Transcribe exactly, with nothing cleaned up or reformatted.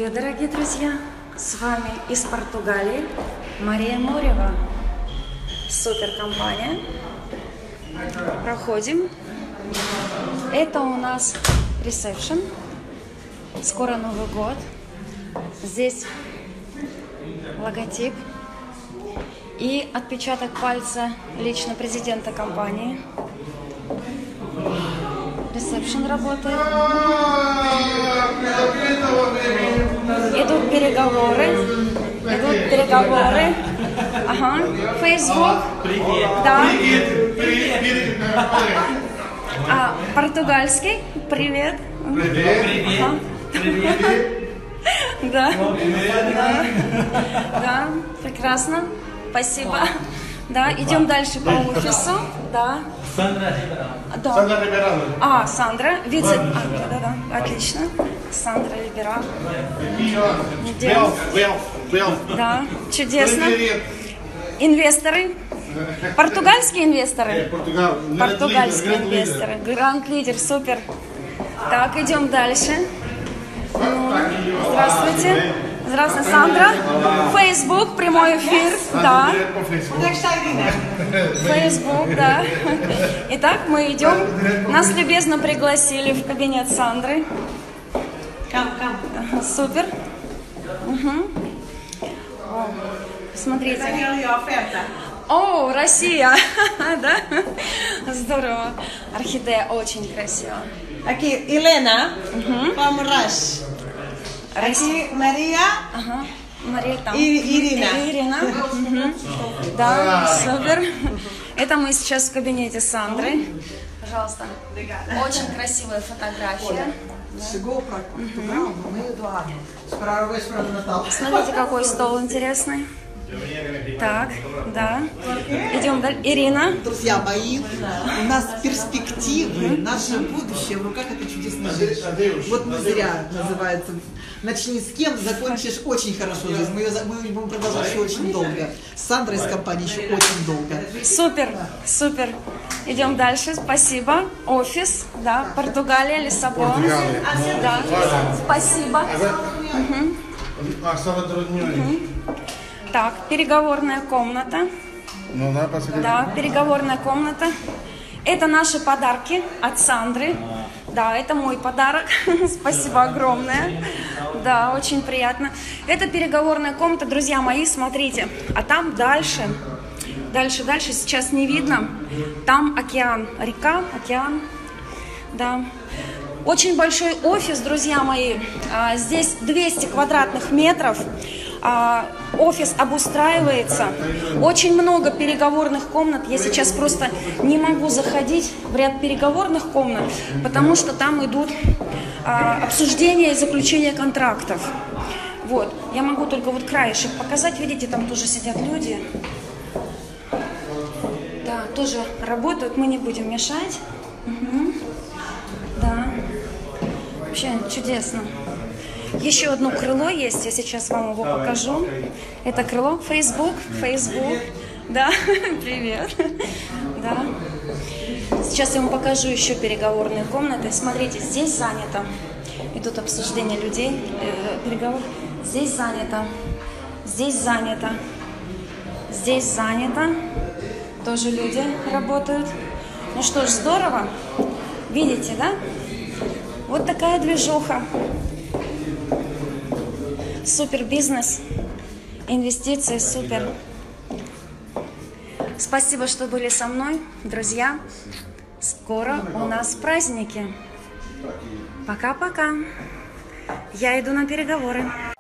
Привет, дорогие друзья! С вами из Португалии Мария Морева. Супер компания. Проходим. Это у нас ресепшн. Скоро Новый год. Здесь логотип и отпечаток пальца лично президента компании. Ресепшн работает. Идут переговоры. Идут переговоры. Ага. Facebook. Привет. Да. Привет. Привет. А, португальский. Привет. Привет. Привет. Ага. Привет. Да. Привет. Да. Да. Прекрасно. Спасибо. Да. Идем дальше по офису. Да. Сандра. Да. Сандра Либерал. А, Сандра, вице... А, да, да, да, отлично. Сандра Либерал. Белф, Белф, Белф. Да, чудесно. Привет. Инвесторы. Португальские инвесторы? Португал. Португальские Гранд лидер, инвесторы. Гранд лидер, супер. Так, идем дальше. Ну, здравствуйте. Здравствуйте, Сандра. Facebook, прямой эфир. Да. Facebook, да. Итак, мы идем. Нас любезно пригласили в кабинет Сандры. Ага, супер. Угу. О, смотрите. О, Россия. Да? Здорово. Орхидея очень красиво. Aqui, Helena, Угу. Palmeiras. Aqui, Maria Ага. Мария там. и Ирина. Ирина. Мгм. Да, супер. Это мы сейчас в кабинете Сандры. Пожалуйста. Очень красивая фотография. Chegou para Portugal no meio do ano. Esperaram a véspera de Natal. Смотрите, какой стол интересный. Так, да. Идем дальше. Ирина. Друзья мои, у нас перспективы, наше будущее в руках этой чудесной женщины. Вот мы зря называется. Начни с кем, закончишь очень хорошо жизнь. Мы, ее, мы будем продолжать еще очень долго. С Сандрой из компании еще очень долго. Супер, супер. Идем дальше. Спасибо. Офис, да, Португалия, Лиссабон. Португалия. Да. Спасибо. Мгм. А, сала труднее. Так, переговорная комната. Ну да, посмотри. Да, переговорная комната. Это наши подарки от Сандры. Да, это мой подарок. Спасибо огромное. Да, очень приятно. Это переговорная комната, друзья мои, смотрите. А там дальше, дальше, дальше, сейчас не видно. Там океан, река, океан. Да. Очень большой офис, друзья мои. А, здесь двести квадратных метров. А, офис обустраивается. Очень много переговорных комнат. Я сейчас просто не могу заходить в ряд переговорных комнат, потому что там идут а, обсуждения и заключения контрактов. Вот. Я могу только вот краешек показать. Видите, там тоже сидят люди. Да, тоже работают. Мы не будем мешать. Угу. Да. Вообще чудесно. Еще одно крыло есть, я сейчас вам его покажу. Это крыло Facebook, Facebook. Да, привет. Да. Сейчас я вам покажу еще переговорные комнаты. Смотрите, здесь занято. Идут обсуждения людей, э, переговоры. Здесь занято. Здесь занято. Здесь занято. Тоже люди работают. Ну что ж, здорово. Видите, да? Вот такая движуха. Супер бизнес, инвестиции, супер. Спасибо, что были со мной, друзья. Скоро у нас праздники. Пока-пока. Я иду на переговоры.